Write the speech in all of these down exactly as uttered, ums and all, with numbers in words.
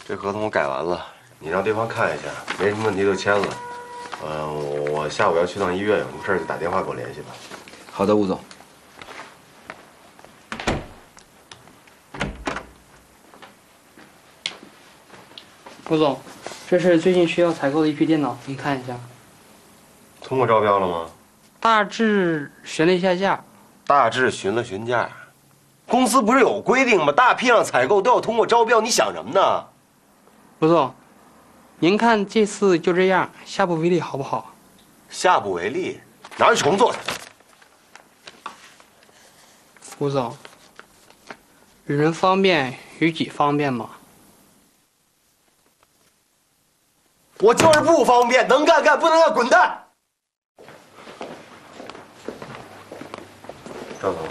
这合同我改完了，你让对方看一下，没什么问题就签了。呃，我下午要去趟医院，有什么事儿就打电话给我联系吧。 好的，吴总。 吴总，这是最近需要采购的一批电脑，您看一下。 通过招标了吗？ 大致询了一下价。 大致询了询价。公司不是有规定吗？大批量采购都要通过招标，你想什么呢？ 吴总，您看这次就这样，下不为例好不好？ 下不为例，拿去重做去。 吴总，与人方便，与己方便吗？ 我就是不方便，能干干，不能干滚蛋。赵总。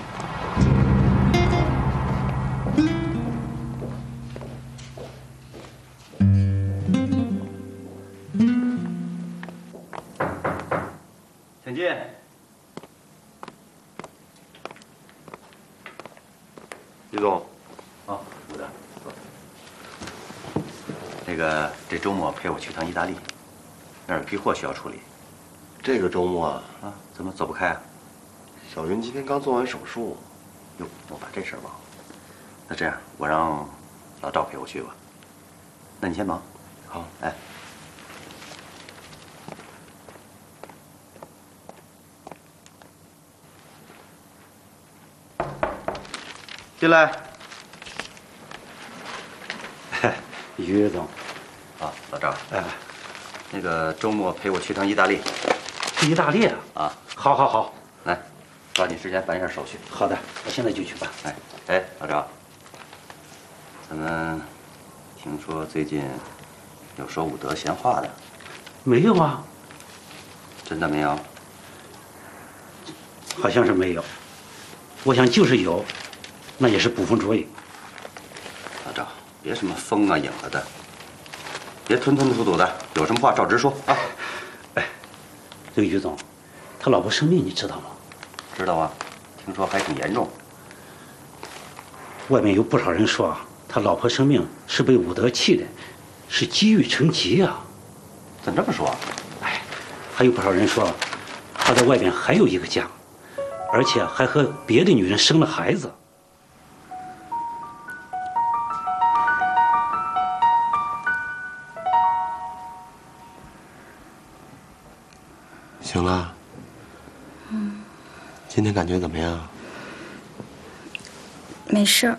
请进。 李总。 哦，吴德。那个，这周末陪我去趟意大利，那儿有批货需要处理。 这个周末啊？ 啊，怎么走不开啊？ 小云今天刚做完手术。 哟，我把这事儿忘了。那这样，我让老赵陪我去吧。那你先忙。 好。 哎。进来。 于总， 啊，老赵，哎，那个周末陪我去趟意大利。 去意大利啊？ 啊， 好，好，好， 来，抓紧时间办一下手续。 好的，我现在就去办。 哎，哎，老赵，咱们听说最近有说武德闲话的？ 没有啊。 真的没有？ 好像是没有。我想就是有，那也是捕风捉影。 老赵，别什么风啊影了的，别吞吞吐吐的，有什么话照直说啊。 哎，这个于总，他老婆生病你知道吗？ 知道啊，听说还挺严重。 外面有不少人说啊，他老婆生病是被武德气的，是积郁成疾啊。 怎么这么说？ 哎，还有不少人说，他在外面还有一个家，而且还和别的女人生了孩子。 行了。 嗯。 今天感觉怎么样？ 没事。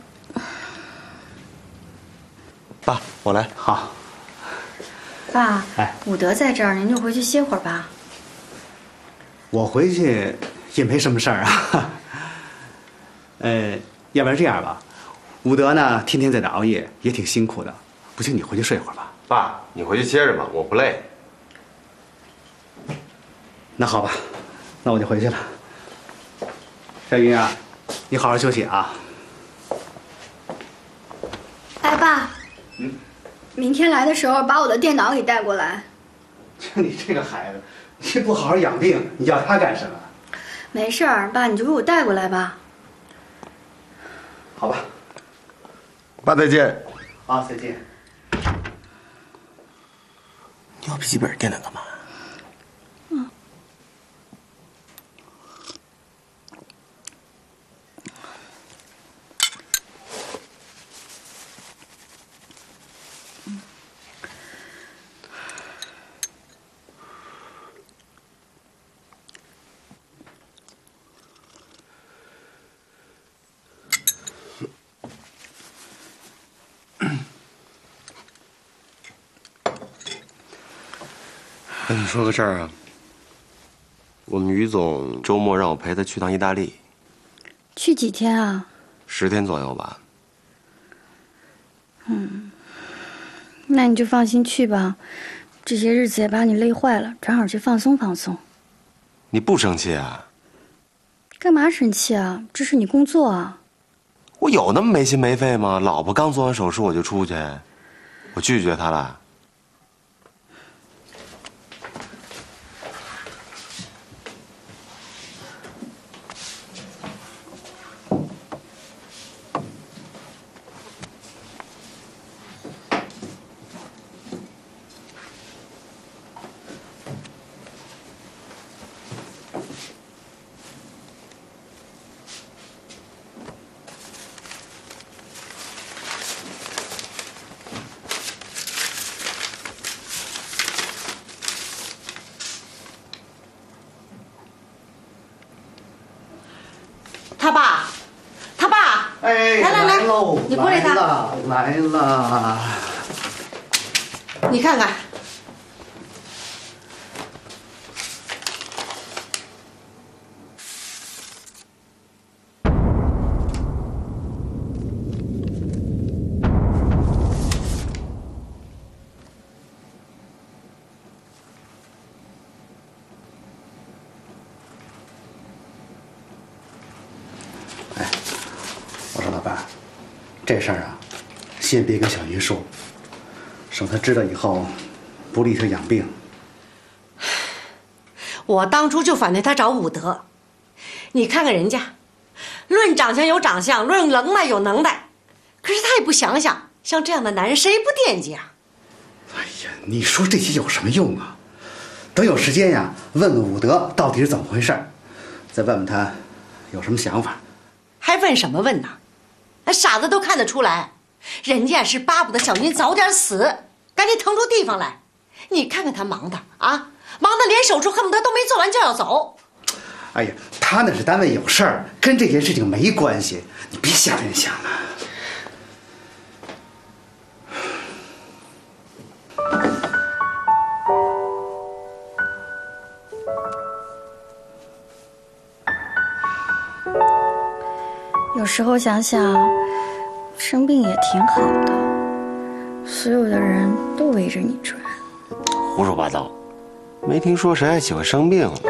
爸，我来。 好。 爸， 哎， 武德在这儿，您就回去歇会儿吧。 我回去也没什么事儿啊。呃，要不然这样吧，武德呢天天在这熬夜，也挺辛苦的，不信你回去睡会儿吧。 爸，你回去歇着吧，我不累。 那好吧，那我就回去了。小云啊，你好好休息啊。 哎，爸。嗯。明天来的时候把我的电脑给带过来。 就你这个孩子，你不好好养病，你要他干什么？ 没事儿，爸，你就给我带过来吧。 好吧。 爸，再见。 好，再见。 你要笔记本电脑干嘛？ 嗯。 跟你说个事儿啊，我们于总周末让我陪他去趟意大利。 去几天啊？ 十天左右吧。 嗯，那你就放心去吧，这些日子也把你累坏了，正好去放松放松。 你不生气啊？ 干嘛生气啊？这是你工作啊。 我有那么没心没肺吗？老婆刚做完手术我就出去，我拒绝她了。 哎， 来来来喽， 你过来一趟来了，来了。 你看看， 我说老伴，这事儿啊，先别跟小云说，省得知道以后不利他养病。 我当初就反对他找武德。你看看人家，论长相有长相，论能耐有能耐，可是他也不想想，像这样的男人谁不惦记啊？ 哎呀，你说这些有什么用啊？等有时间呀，问问武德到底是怎么回事，再问问他有什么想法。 还问什么问呢？那傻子都看得出来，人家是巴不得小云早点死，赶紧腾出地方来。你看看他忙的啊，忙得连手术恨不得都没做完就要走。 哎呀，他那是单位有事儿，跟这件事情没关系，你别瞎联想了。 有时候想想，生病也挺好的，所有的人都围着你转。 胡说八道，没听说谁还喜欢生病呢。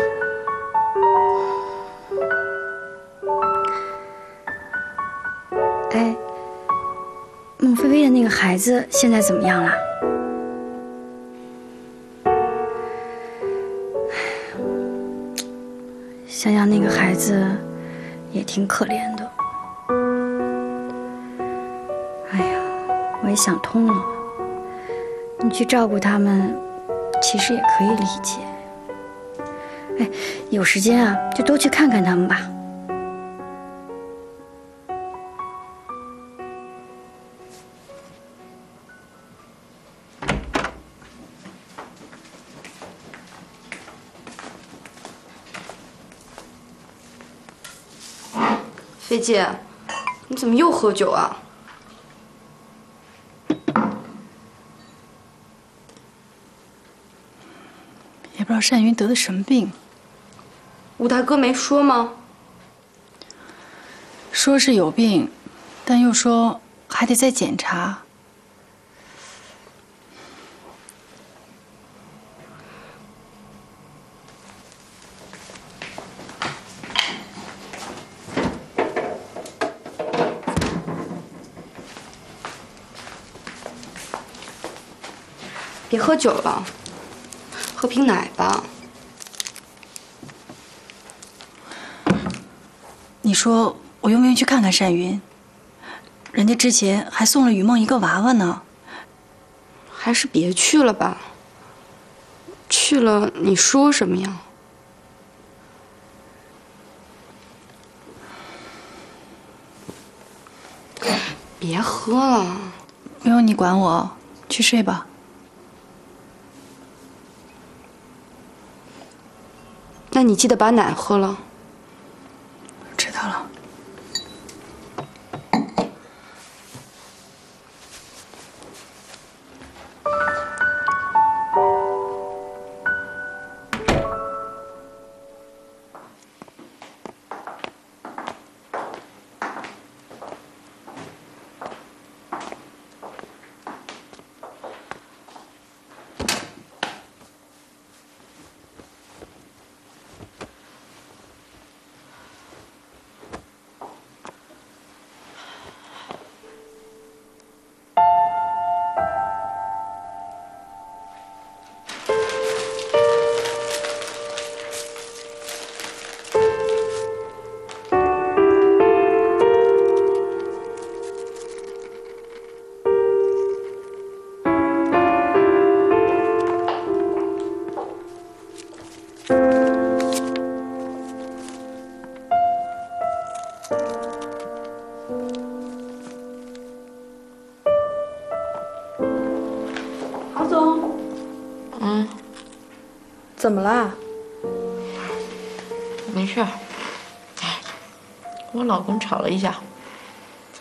哎，孟菲菲的那个孩子现在怎么样了？想想那个孩子，也挺可怜的。哎呀，我也想通了，你去照顾他们，其实也可以理解。哎，有时间啊，就多去看看他们吧。 菲姐，你怎么又喝酒啊？ 也不知道单云得的什么病。 吴大哥没说吗？ 说是有病，但又说还得再检查。 别喝酒了，喝瓶奶吧。 你说我愿不愿意去看看单云？人家之前还送了雨梦一个娃娃呢。 还是别去了吧。去了你说什么呀？别喝了。 不用你管我，去睡吧。 那你记得把奶喝了。 知道了。 郝总， 嗯， 怎么啦？ 没事。哎，我老公吵了一架。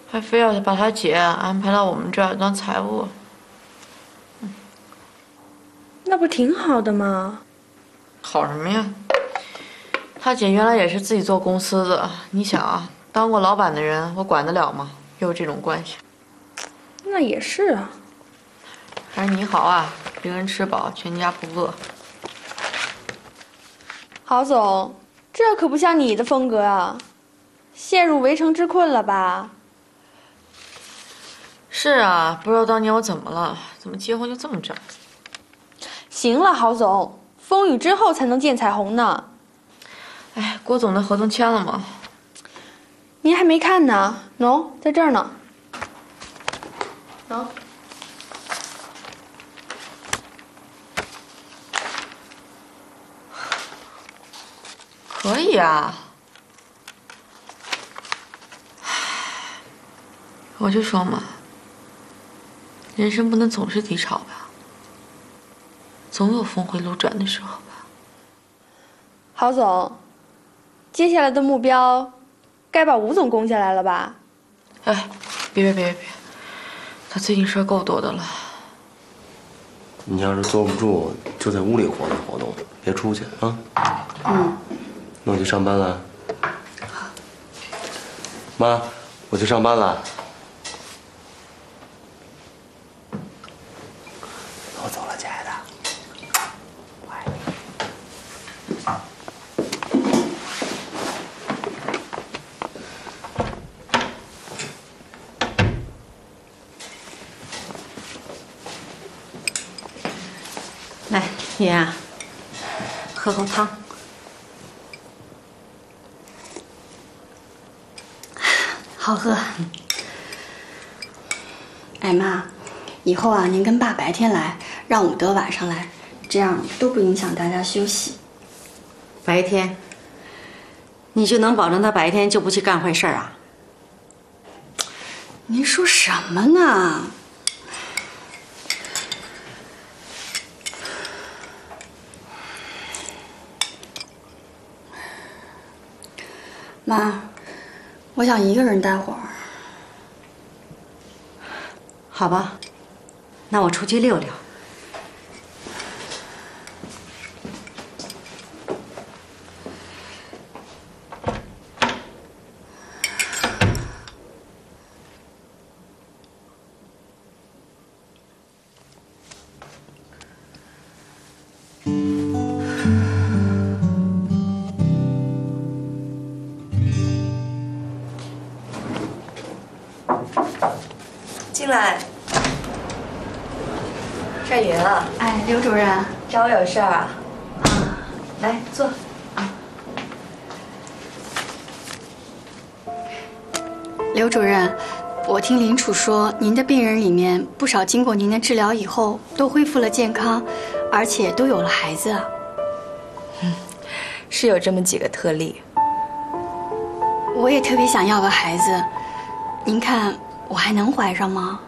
还非要把他姐安排到我们这儿当财务。 嗯、那不挺好的吗？ 好什么呀？他姐原来也是自己做公司的，你想啊，当过老板的人，我管得了吗？又是这种关系。 那也是啊。 还是你好啊，一个人吃饱，全家不饿。 郝总，这可不像你的风格啊，陷入围城之困了吧？ 是啊，不知道当年我怎么了，怎么结婚就这么早？ 行了，郝总，风雨之后才能见彩虹呢。 哎，郭总的合同签了吗？ 您还没看呢，喏，在这儿呢。喏。 可以啊。我就说嘛，人生不能总是低潮吧，总有峰回路转的时候吧。 郝总，接下来的目标，该把吴总攻下来了吧？ 哎，别别别别别，他最近事儿够多的了。 你要是坐不住，就在屋里活动活动，别出去啊。 嗯。 那我去上班了。妈，我去上班了。我走了，亲爱的。我爱你。来，云啊，喝口汤。好喝。 哎妈，以后啊，您跟爸白天来，让武德晚上来，这样都不影响大家休息。 白天，你就能保证他白天就不去干坏事啊？ 您说什么呢？妈，我想一个人待会儿。 好吧，那我出去溜溜。 进来。善云啊， 哎，刘主任， 找我有事儿啊？啊，来坐。啊。 刘主任，我听林楚说，您的病人里面不少经过您的治疗以后都恢复了健康，而且都有了孩子啊。 嗯，是有这么几个特例。 我也特别想要个孩子，您看我还能怀上吗？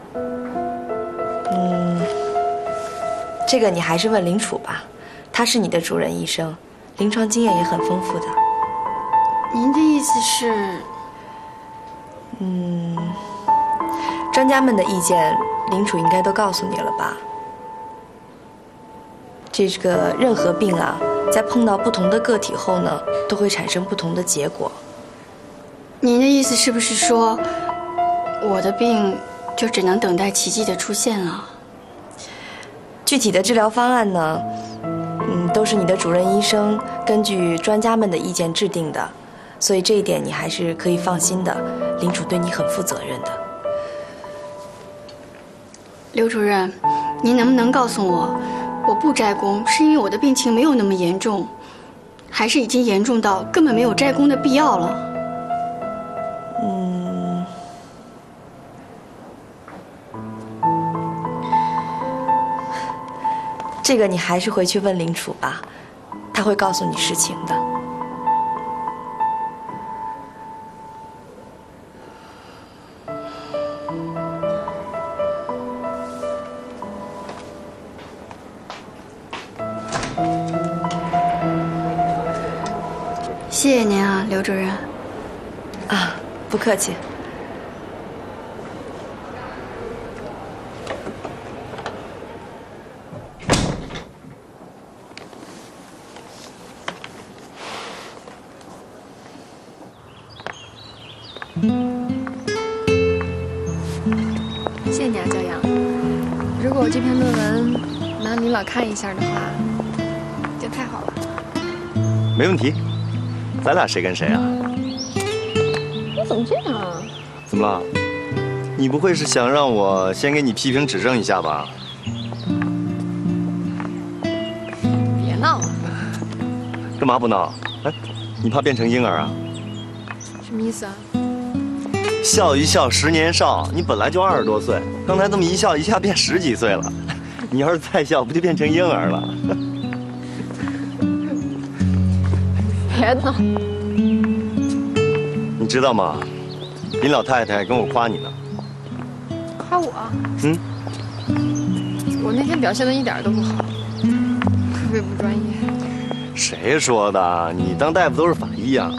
嗯，这个你还是问林楚吧，他是你的主任医生，临床经验也很丰富的。 您的意思是？ 嗯，专家们的意见，林楚应该都告诉你了吧？这个任何病啊，在碰到不同的个体后呢，都会产生不同的结果。 您的意思是不是说，我的病就只能等待奇迹的出现了？ 具体的治疗方案呢，嗯，都是你的主任医生根据专家们的意见制定的，所以这一点你还是可以放心的，林楚对你很负责任的。 刘主任，您能不能告诉我，我不摘宫是因为我的病情没有那么严重，还是已经严重到根本没有摘宫的必要了？ 嗯，这个你还是回去问林楚吧，他会告诉你实情的。 谢谢您啊，刘主任。 啊，不客气。 谢谢你啊，骄阳。如果我这篇论文能您老看一下的话，就太好了。 没问题，咱俩谁跟谁啊？ 你怎么这样啊？ 怎么了？你不会是想让我先给你批评指正一下吧？ 别闹了。 干嘛不闹？哎，你怕变成婴儿啊？ 什么意思啊？ 笑一笑，十年少。你本来就二十多岁，刚才这么一笑，一下变十几岁了。你要是再笑，不就变成婴儿了？ 别闹。 你知道吗？林老太太跟我夸你呢。 夸我？ 嗯。 我那天表现的一点都不好，特别不专业。 谁说的？你当大夫都是法医呀。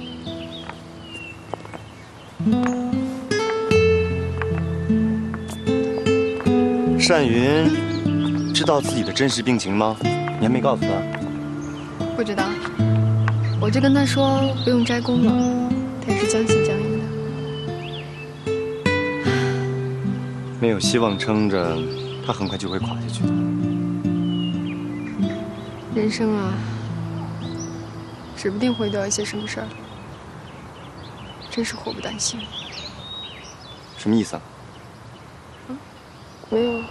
单云知道自己的真实病情吗？你还没告诉他？ 不知道，我就跟他说不用摘宫了，他也是将信将疑的。 没有希望撑着，他很快就会垮下去的。 人生啊，指不定会遇到一些什么事儿，真是祸不单行。 什么意思啊？ 没有。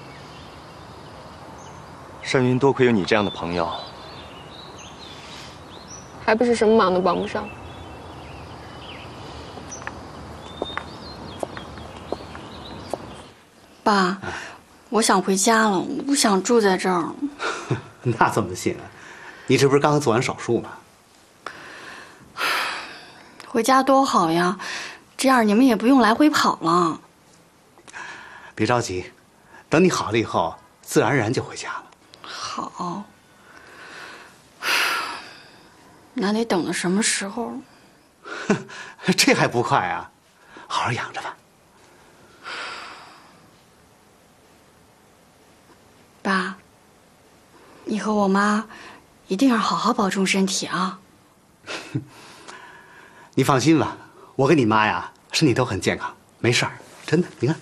单云多亏有你这样的朋友， 还不是什么忙都帮不上。 爸，我想回家了，我不想住在这儿。 那怎么行啊？你这不是刚刚做完手术吗？ 回家多好呀，这样你们也不用来回跑了。 别着急，等你好了以后，自然而然就回家了。 好，那得等到什么时候？ 这还不快啊？好好养着吧。 爸，你和我妈一定要好好保重身体啊！ 你放心吧，我跟你妈呀，身体都很健康，没事儿，真的。你看，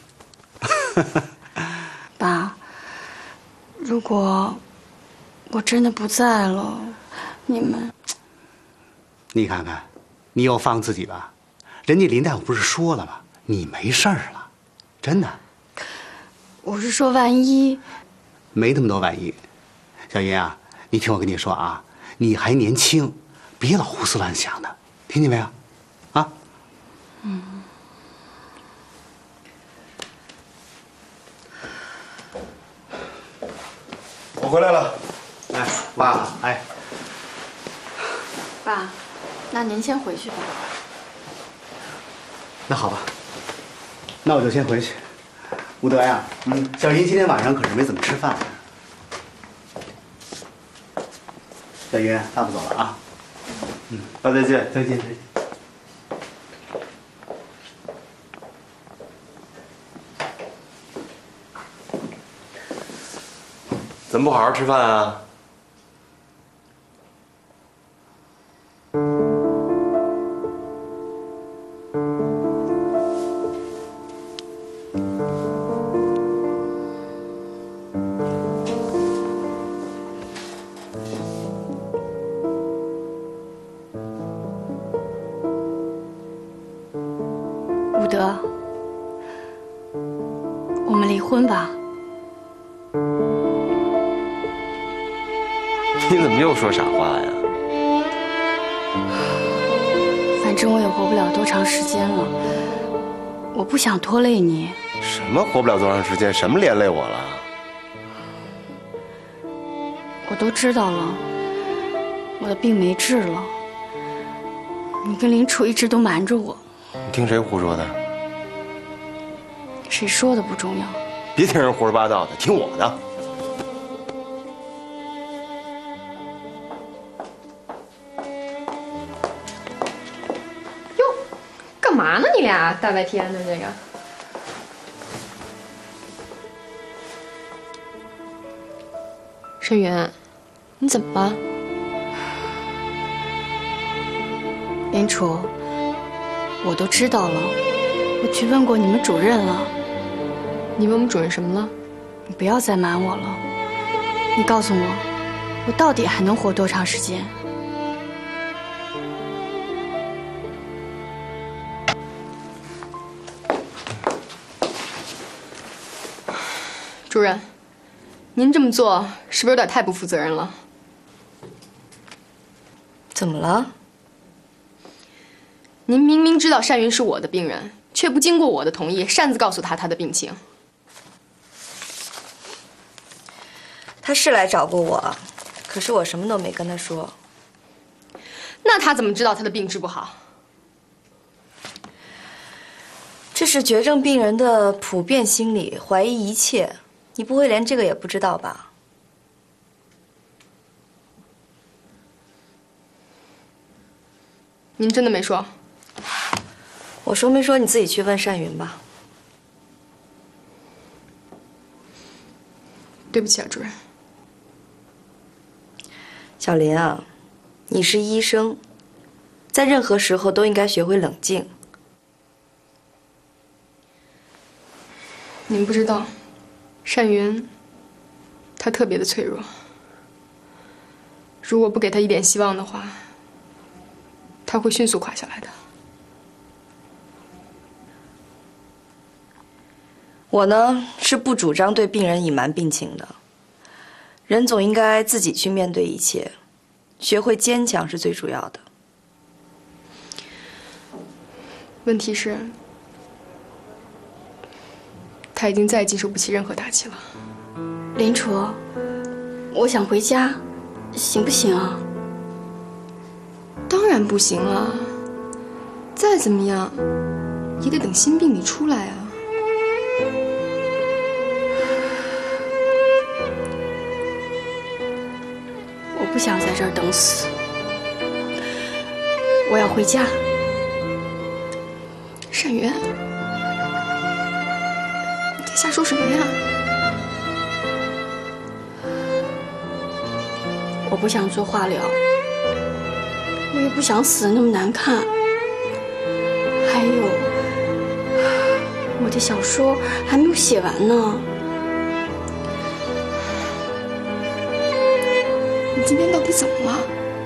爸，如果我真的不在了，你们…… 你看看，你又放自己吧。人家林大夫不是说了吗？你没事儿了，真的。 我是说，万一…… 没那么多万一。小云啊，你听我跟你说啊，你还年轻，别老胡思乱想的，听见没有？啊？ 嗯。 我回来了。 哎，妈，哎。 爸，那您先回去吧。 那好吧，那我就先回去。武德呀，嗯，小云今天晚上可是没怎么吃饭。小云，大不走了啊。嗯， 爸再见。 再见，再见。 怎么不好好吃饭啊？ 武德，我们离婚吧。 你怎么又说傻话呀？ 反正我也活不了多长时间了，我不想拖累你。 什么活不了多长时间？什么连累我了？ 我都知道了，我的病没治了。你跟林楚一直都瞒着我。 你听谁胡说的？ 谁说的不重要。 别听人胡说八道的，听我的。 哟，干嘛呢？你俩大白天的这个。申云，你怎么了？ 林楚，我都知道了，我去问过你们主任了。 你问我们主任什么了？ 你不要再瞒我了。你告诉我，我到底还能活多长时间？ 主任，您这么做是不是有点太不负责任了？ 怎么了？ 您明明知道单云是我的病人，却不经过我的同意擅自告诉他他的病情。 他是来找过我，可是我什么都没跟他说。 那他怎么知道他的病治不好？ 这是绝症病人的普遍心理，怀疑一切。你不会连这个也不知道吧？ 您真的没说？ 我说没说，你自己去问单云吧。 对不起啊，主任。 小林啊，你是医生，在任何时候都应该学会冷静。 您不知道，单云，他特别的脆弱。如果不给他一点希望的话，他会迅速垮下来的。 我呢，是不主张对病人隐瞒病情的。人总应该自己去面对一切，学会坚强是最主要的。 问题是，他已经再也经受不起任何打击了。 林楚，我想回家，行不行啊？ 当然不行了。再怎么样，也得等新病理出来啊。 我不想在这儿等死，我要回家。 单云，你在瞎说什么呀？ 我不想做化疗，我也不想死得那么难看。还有，我的小说还没有写完呢。 你今天到底怎么了？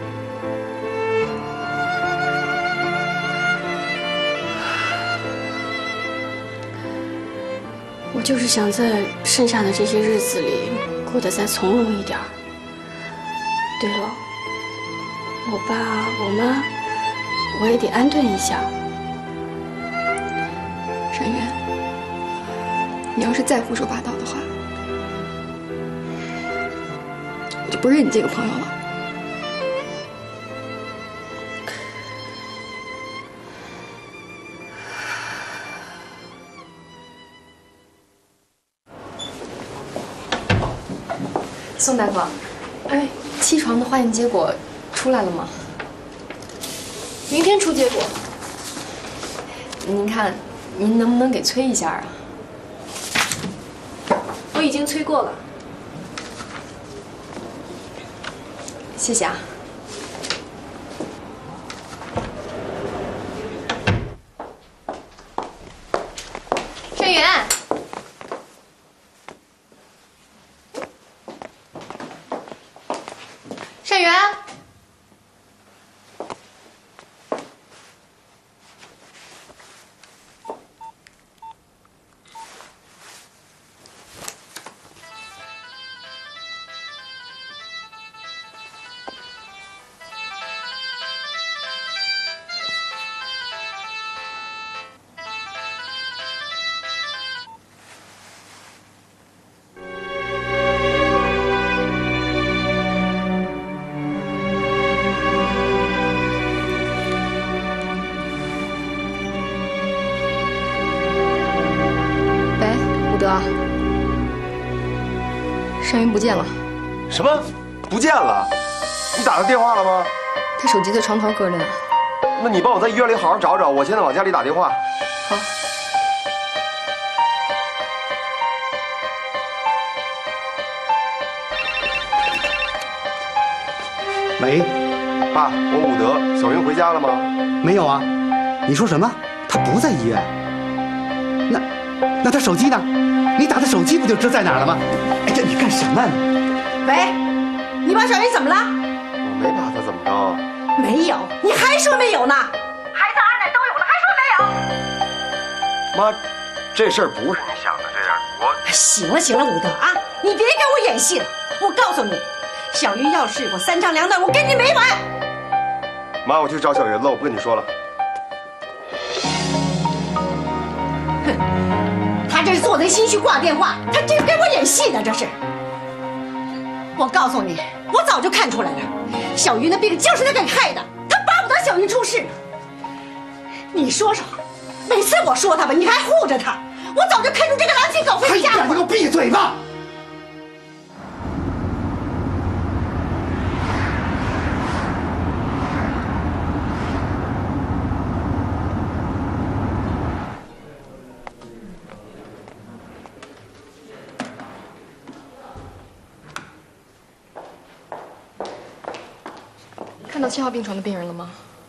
我就是想在剩下的这些日子里过得再从容一点。对了，我爸我妈，我也得安顿一下。 单云，你要是再胡说八道的话，我就不认你这个朋友了。宋大夫，哎，七床的化验结果出来了吗？明天出结果。您看，您能不能给催一下啊？我已经催过了。谢谢啊。单云。单云，单云不见了。 什么？不见了？你打他电话了吗？ 他手机在床头搁着呢。 那你帮我在医院里好好找找，我现在往家里打电话。 好。 喂， 爸，我武德，小云回家了吗？ 没有啊。你说什么？他不在医院？那那他手机呢？ 你打的手机不就知在哪儿了吗？哎呀，你干什么呢？ 喂，你把小云怎么了？ 我没把她怎么着。 没有，你还说没有呢？孩子二奶都有了，还说没有？ 妈，这事儿不是你想的这样。我行了行了，武德啊，你别给我演戏了。我告诉你，小云要是我三长两短，我跟你没完。 妈，我去找小云了，我不跟你说了。 哼，他这是做贼心虚挂电话，他这是给我演戏呢，这是。我告诉你，我早就看出来了，小云的病就是他给害的，他巴不得小云出事。你说说，每次我说他吧，你还护着他，我早就看出这个狼心狗肺的家伙。 你给我闭嘴吧！ 看到七号病床的病人了吗？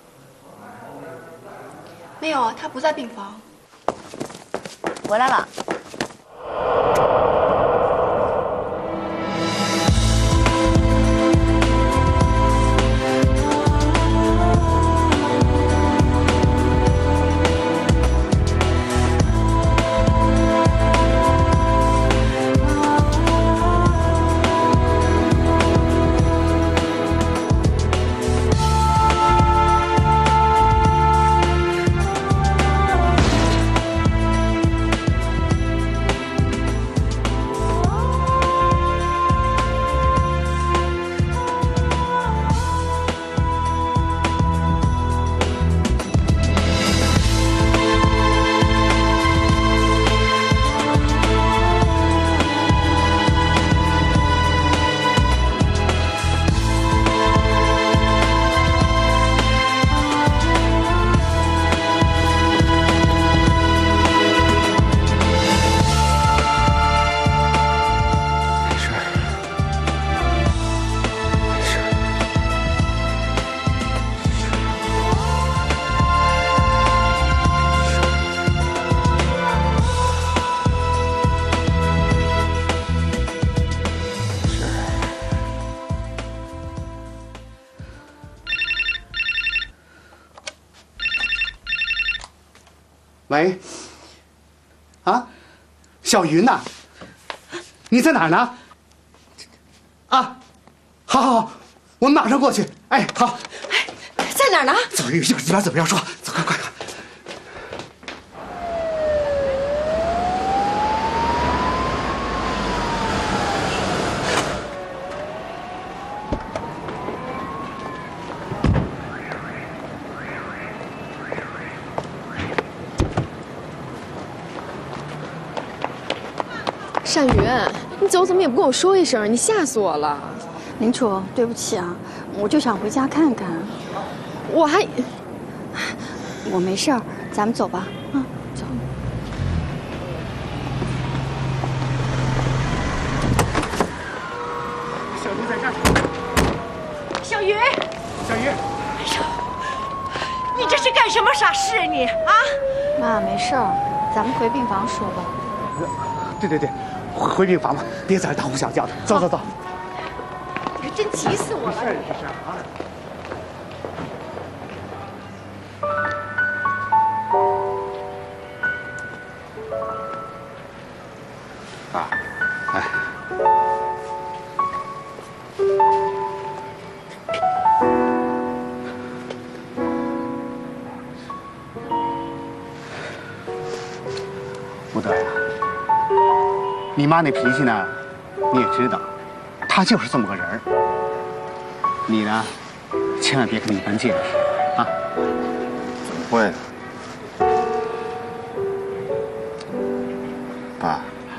没有啊，他不在病房。 回来了。 喂，啊，小云呐，你在哪儿呢？啊，好，好，好，我们马上过去。哎，好。 哎，在哪儿呢？ 走，一会儿一边走一边说。走，快快快。 善云，你走怎么也不跟我说一声，你吓死我了。 林楚，对不起啊，我就想回家看看。 我还…… 我没事儿，咱们走吧。啊，走。 小云在这儿。 小云， 小云， 哎呦，你这是干什么傻事啊你啊？ 妈，没事儿，咱们回病房说吧。 对对对。回回病房吧，别在这大呼小叫的。走走走。 你可真急死我了！ 是是是啊。爸，哎，不对呀。你妈那脾气呢，你也知道，她就是这么个人儿。你呢，千万别跟她一般见识啊！ 怎么会呢？爸，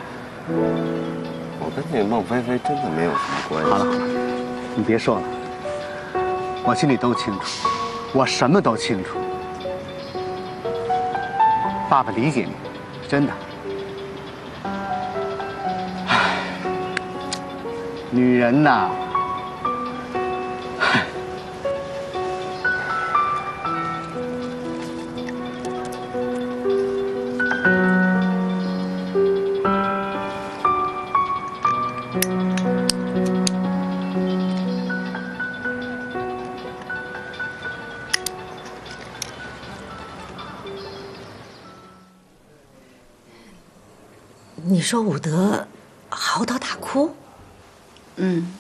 我跟那个孟菲菲真的没有什么关系。 好了好了，你别说了，我心里都清楚，我什么都清楚。爸爸理解你，真的。女人呐， 你说武德嚎啕大哭？ 嗯，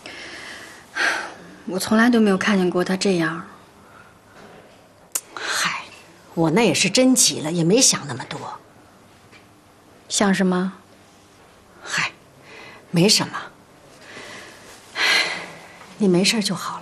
我从来都没有看见过他这样。 嗨，我那也是真急了，也没想那么多。 想什么？ 嗨，没什么。你没事就好了。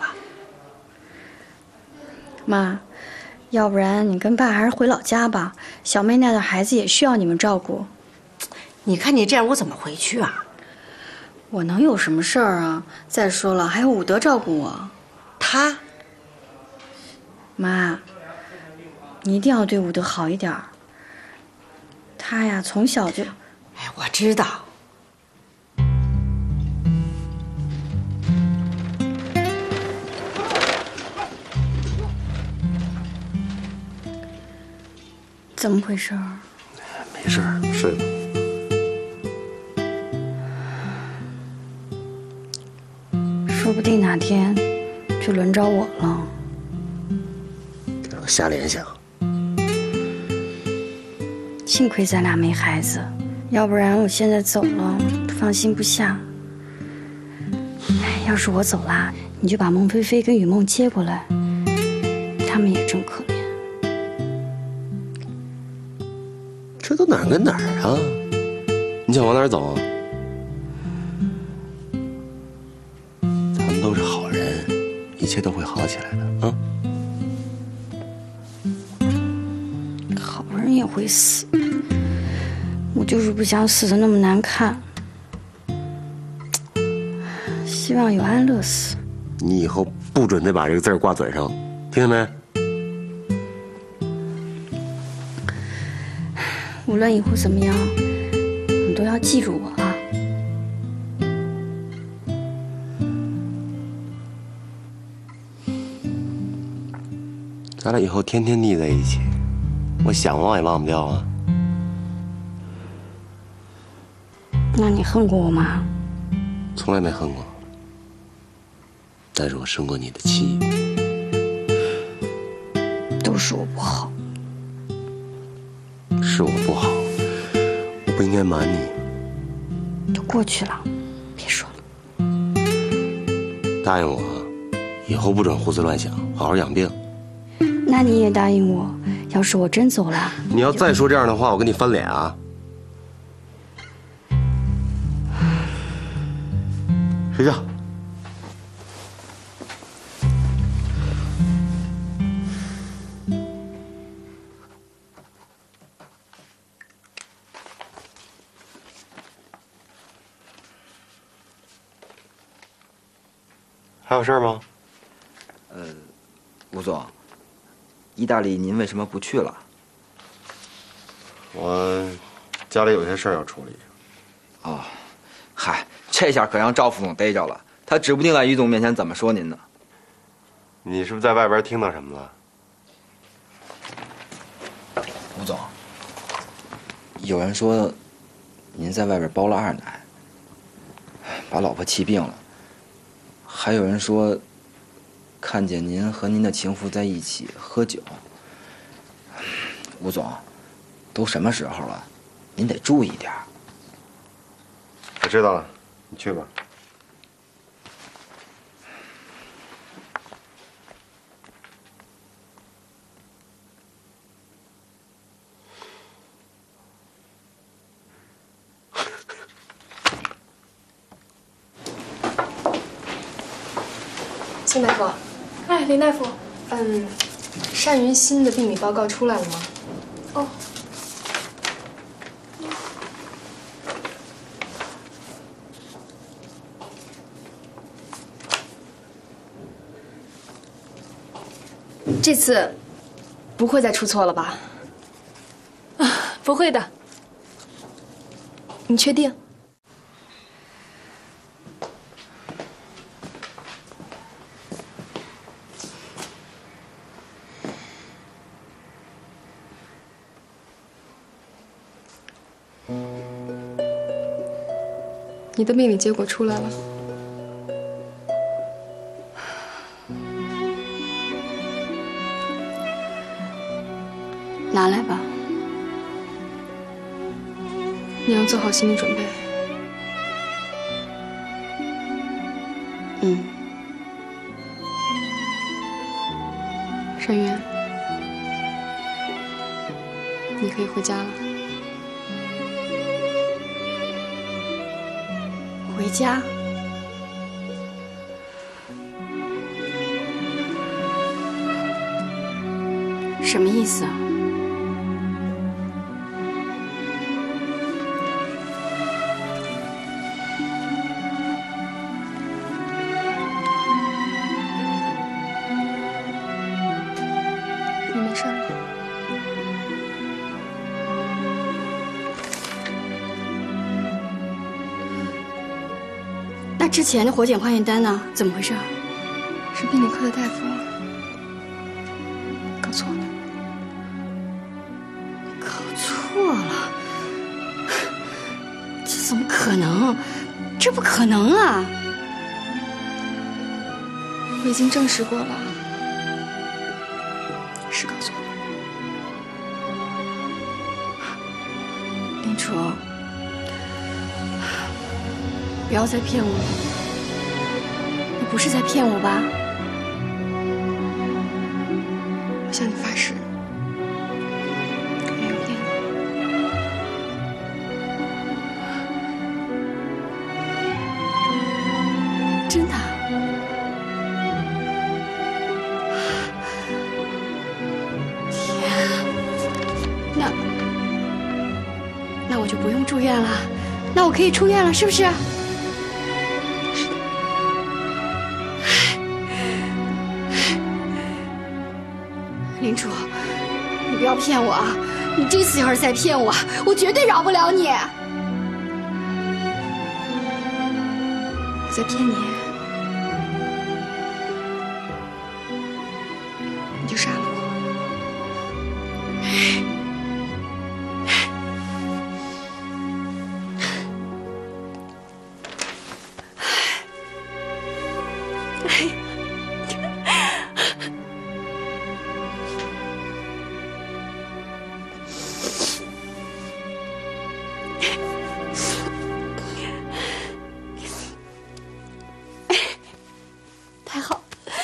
妈，要不然你跟爸还是回老家吧。小妹那的孩子也需要你们照顾。 你看你这样，我怎么回去啊？ 我能有什么事儿啊？再说了，还有武德照顾我。 他？ 妈，你一定要对武德好一点儿。他呀，从小就…… 哎，我知道。 怎么回事？ 没事，睡吧。 说不定哪天就轮着我了。 瞎联想。 幸亏咱俩没孩子，要不然我现在走了，放心不下。哎，要是我走了，你就把孟菲菲跟雨梦接过来，他们也真可怜。 这都哪儿跟哪儿啊？你想往哪儿走？他们都是好人，一切都会好起来的啊。 好人也会死，我就是不想死的那么难看。希望有安乐死。 你以后不准再把这个字儿挂嘴上，听见没？ 无论以后怎么样，你都要记住我啊！ 咱俩以后天天腻在一起，我想忘也忘不掉啊。 那你恨过我吗？ 从来没恨过，但是我生过你的气。 都是我不好。 是我不好，我不应该瞒你。 都过去了，别说了。 答应我，以后不准胡思乱想，好好养病。 那你也答应我，要是我真走了， 你要再说这样的话，我跟你翻脸啊！睡觉。还有事儿吗？ 呃，吴总，意大利您为什么不去了？ 我家里有些事儿要处理。 哦，嗨，这下可让赵副总逮着了，他指不定在于总面前怎么说您呢。 你是不是在外边听到什么了？ 吴总，有人说您在外边包了二奶，把老婆气病了。还有人说，看见您和您的情妇在一起喝酒。吴总，都什么时候了，您得注意点。 我知道了，你去吧。 宋大夫，哎，林大夫，嗯，单云新的病理报告出来了吗？哦。这次不会再出错了吧？啊，不会的。你确定？你的病理结果出来了。 拿来吧。 你要做好心理准备。 嗯。 山渊，你可以回家了。 回家？什么意思啊？ 你没事吧？ 那之前的活检化验单呢？怎么回事？ 是病理科的大夫搞错了。 搞错了？这怎么可能？这不可能啊！ 我已经证实过了，是搞错了。 林楚，不要再骗我了，你不是在骗我吧？ 我向你发誓，我没有骗你。 真的？天啊，那那我就不用住院了，那我可以出院了，是不是？林楚，你不要骗我啊！你这次要是再骗我，我绝对饶不了你。 我在骗你，你就杀了我。 太好。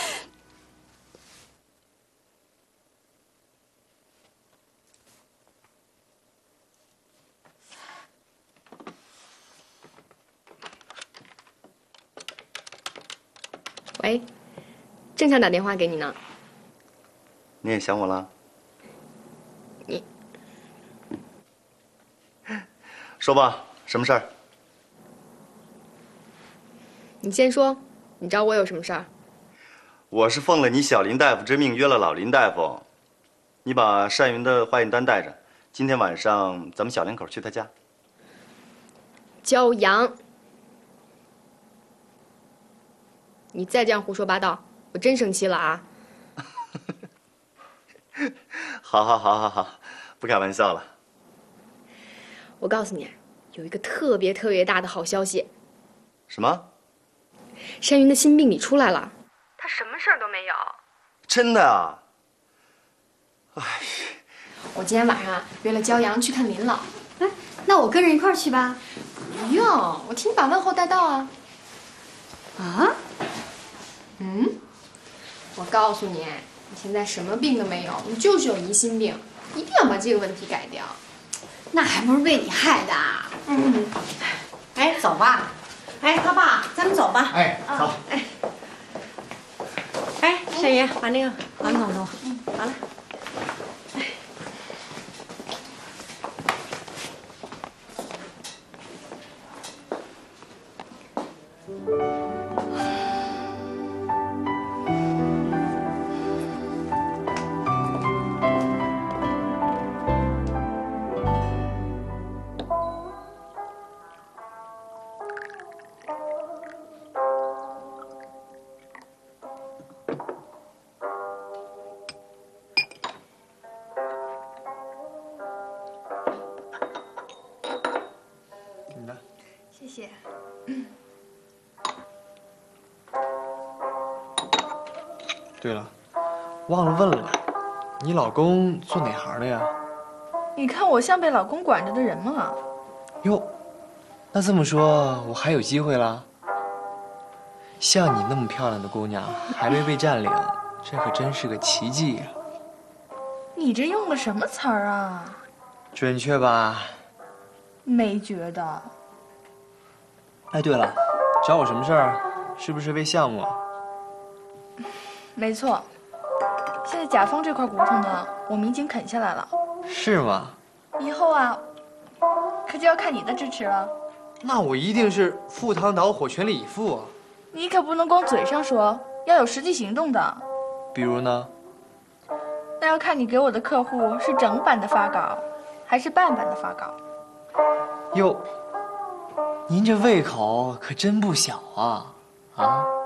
喂，正想打电话给你呢。 你也想我了？ 你说吧，什么事儿？ 你先说，你找我有什么事儿？ 我是奉了你小林大夫之命约了老林大夫，你把单云的化验单带着，今天晚上咱们小两口去他家。 骄阳，你再这样胡说八道，我真生气了啊！ 好好好好好，不开玩笑了。 我告诉你，有一个特别特别大的好消息。 什么？ 单云的新病理出来了。 他什么事儿都没有。 真的啊？ 我今天晚上约了骄阳去看林老。 哎，那我跟着一块儿去吧。 不用，我替你把问候带到啊。 啊？ 嗯？我告诉你，你现在什么病都没有，你就是有疑心病，一定要把这个问题改掉。 那还不是被你害的。 嗯。哎，走吧。哎，他爸，咱们走吧。 哎，走。 哎。哎，沈爷，把那个碗桶给我。嗯，好了。 谢谢。 对了，忘了问了，你老公做哪行的呀？ 你看我像被老公管着的人吗？ 哟， 那这么说，我还有机会了？像你那么漂亮的姑娘还没被占领，这可真是个奇迹呀！ 你这用的什么词儿啊？ 准确吧？ 没觉得。 哎，对了，找我什么事儿？是不是为项目？ 没错。现在甲方这块骨头呢，我们已经啃下来了。 是吗？ 以后啊，可就要看你的支持了。 那我一定是赴汤蹈火，全力以赴啊！ 你可不能光嘴上说，要有实际行动的。 比如呢？ 那要看你给我的客户是整版的发稿，还是半版的发稿。 哟，您这胃口可真不小啊！啊？